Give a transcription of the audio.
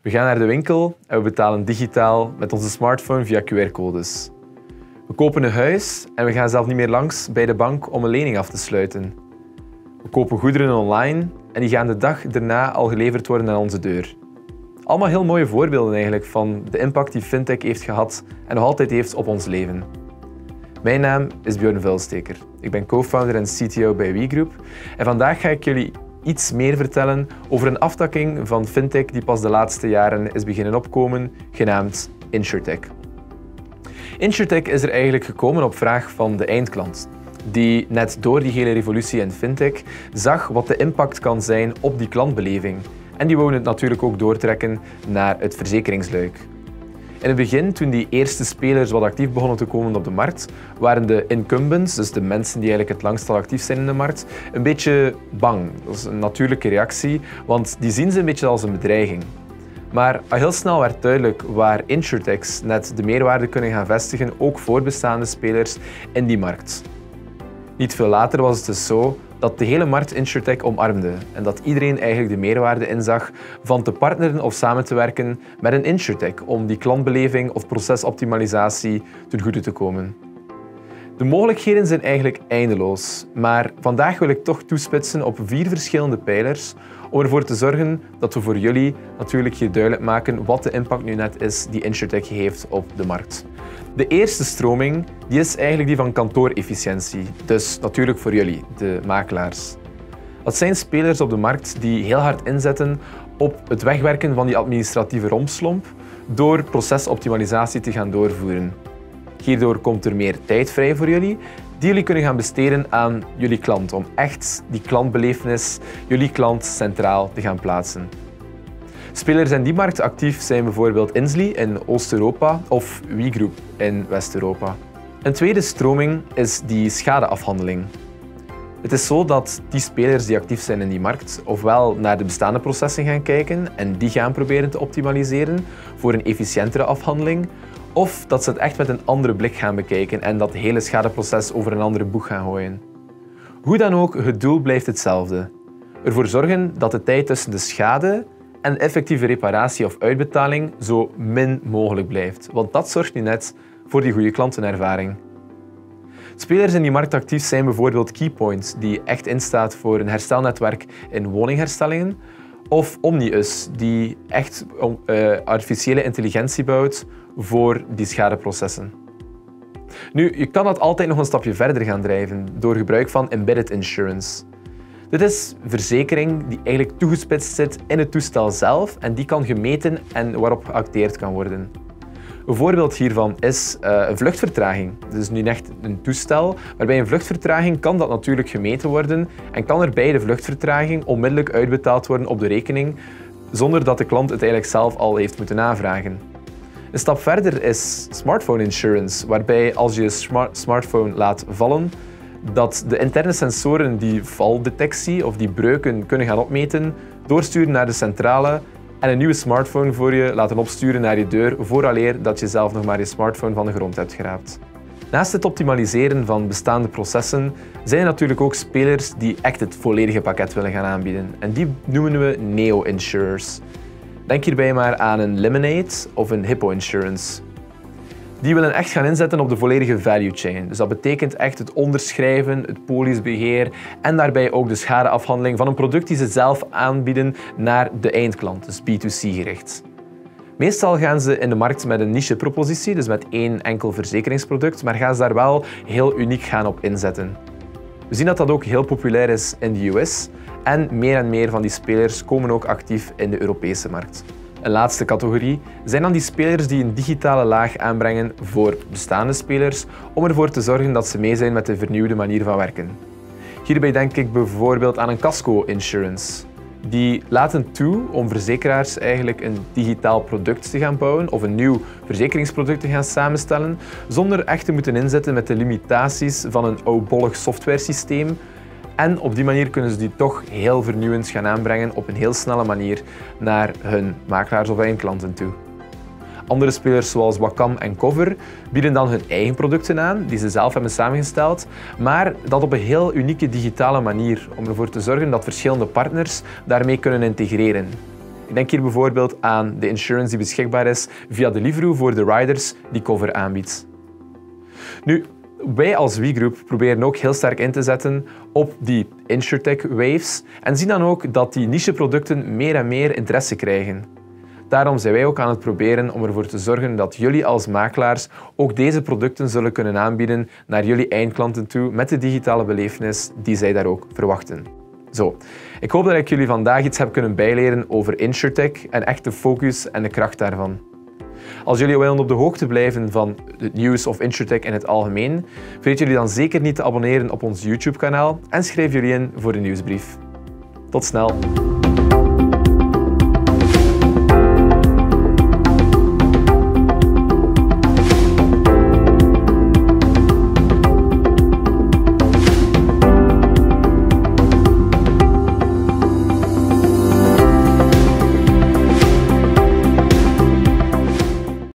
We gaan naar de winkel en we betalen digitaal met onze smartphone via QR-codes. We kopen een huis en we gaan zelf niet meer langs bij de bank om een lening af te sluiten. We kopen goederen online en die gaan de dag daarna al geleverd worden aan onze deur. Allemaal heel mooie voorbeelden eigenlijk van de impact die fintech heeft gehad en nog altijd heeft op ons leven. Mijn naam is Björn Vuilsteker. Ik ben co-founder en CTO bij WeGroup en vandaag ga ik jullie iets meer vertellen over een aftakking van fintech die pas de laatste jaren is beginnen opkomen, genaamd InsurTech. InsurTech is er eigenlijk gekomen op vraag van de eindklant, die net door die hele revolutie in fintech zag wat de impact kan zijn op die klantbeleving. En die wou het natuurlijk ook doortrekken naar het verzekeringsluik. In het begin, toen die eerste spelers wat actief begonnen te komen op de markt, waren de incumbents, dus de mensen die eigenlijk het langst al actief zijn in de markt, een beetje bang. Dat is een natuurlijke reactie, want die zien ze een beetje als een bedreiging. Maar al heel snel werd duidelijk waar insurtechs net de meerwaarde kunnen gaan vestigen, ook voor bestaande spelers in die markt. Niet veel later was het dus zo dat de hele markt insurtech omarmde en dat iedereen eigenlijk de meerwaarde inzag van te partneren of samen te werken met een insurtech om die klantbeleving of procesoptimalisatie ten goede te komen. De mogelijkheden zijn eigenlijk eindeloos, maar vandaag wil ik toch toespitsen op 4 verschillende pijlers om ervoor te zorgen dat we voor jullie natuurlijk hier duidelijk maken wat de impact nu net is die insurtech heeft op de markt. De eerste stroming die is eigenlijk die van kantoorefficiëntie, dus natuurlijk voor jullie, de makelaars. Dat zijn spelers op de markt die heel hard inzetten op het wegwerken van die administratieve rompslomp door procesoptimalisatie te gaan doorvoeren. Hierdoor komt er meer tijd vrij voor jullie, die jullie kunnen gaan besteden aan jullie klant, om echt die klantbelevenis, jullie klant centraal te gaan plaatsen. Spelers in die markt actief zijn bijvoorbeeld Inslee in Oost-Europa of WeGroup in West-Europa. Een tweede stroming is die schadeafhandeling. Het is zo dat die spelers die actief zijn in die markt ofwel naar de bestaande processen gaan kijken en die gaan proberen te optimaliseren voor een efficiëntere afhandeling, of dat ze het echt met een andere blik gaan bekijken en dat hele schadeproces over een andere boeg gaan gooien. Hoe dan ook, het doel blijft hetzelfde. Ervoor zorgen dat de tijd tussen de schade en effectieve reparatie of uitbetaling zo min mogelijk blijft, want dat zorgt nu net voor die goede klantenervaring. Spelers in die markt actief zijn bijvoorbeeld Keypoint, die echt instaat voor een herstelnetwerk in woningherstellingen, of Omnius, die echt artificiële intelligentie bouwt voor die schadeprocessen. Nu, je kan dat altijd nog een stapje verder gaan drijven door gebruik van embedded insurance. Dit is verzekering die eigenlijk toegespitst zit in het toestel zelf en die kan gemeten en waarop geacteerd kan worden. Een voorbeeld hiervan is een vluchtvertraging. Dit is nu echt een toestel, maar bij een vluchtvertraging kan dat natuurlijk gemeten worden en kan er bij de vluchtvertraging onmiddellijk uitbetaald worden op de rekening, zonder dat de klant het eigenlijk zelf al heeft moeten aanvragen. Een stap verder is smartphone insurance, waarbij als je je smartphone laat vallen, dat de interne sensoren die valdetectie of die breuken kunnen gaan opmeten, doorsturen naar de centrale en een nieuwe smartphone voor je laten opsturen naar je deur vooraleer dat je zelf nog maar je smartphone van de grond hebt geraapt. Naast het optimaliseren van bestaande processen zijn er natuurlijk ook spelers die echt het volledige pakket willen gaan aanbieden en die noemen we neo-insurers. Denk hierbij maar aan een Lemonade of een Hippo Insurance. Die willen echt gaan inzetten op de volledige value chain. Dus dat betekent echt het onderschrijven, het polisbeheer en daarbij ook de schadeafhandeling van een product die ze zelf aanbieden naar de eindklant, dus B2C gericht. Meestal gaan ze in de markt met een niche-propositie, dus met één enkel verzekeringsproduct, maar gaan ze daar wel heel uniek gaan op inzetten. We zien dat dat ook heel populair is in de US en meer van die spelers komen ook actief in de Europese markt. Een laatste categorie zijn dan die spelers die een digitale laag aanbrengen voor bestaande spelers om ervoor te zorgen dat ze mee zijn met de vernieuwde manier van werken. Hierbij denk ik bijvoorbeeld aan een casco insurance. Die laten toe om verzekeraars eigenlijk een digitaal product te gaan bouwen of een nieuw verzekeringsproduct te gaan samenstellen, zonder echt te moeten inzetten met de limitaties van een oudbollig softwaresysteem. En op die manier kunnen ze die toch heel vernieuwend gaan aanbrengen op een heel snelle manier naar hun makelaars of eindklanten toe. Andere spelers zoals Wacom en Cover bieden dan hun eigen producten aan, die ze zelf hebben samengesteld, maar dat op een heel unieke digitale manier, om ervoor te zorgen dat verschillende partners daarmee kunnen integreren. Ik denk hier bijvoorbeeld aan de insurance die beschikbaar is via Deliveroo voor de riders die Cover aanbiedt. Nu, wij als WeGroup proberen ook heel sterk in te zetten op die InsurTech-waves en zien dan ook dat die nicheproducten meer en meer interesse krijgen. Daarom zijn wij ook aan het proberen om ervoor te zorgen dat jullie als makelaars ook deze producten zullen kunnen aanbieden naar jullie eindklanten toe met de digitale belevenis die zij daar ook verwachten. Zo, ik hoop dat ik jullie vandaag iets heb kunnen bijleren over InsurTech en echt de focus en de kracht daarvan. Als jullie willen op de hoogte blijven van het nieuws of InsurTech in het algemeen, vergeet jullie dan zeker niet te abonneren op ons YouTube-kanaal en schrijf jullie in voor de nieuwsbrief. Tot snel!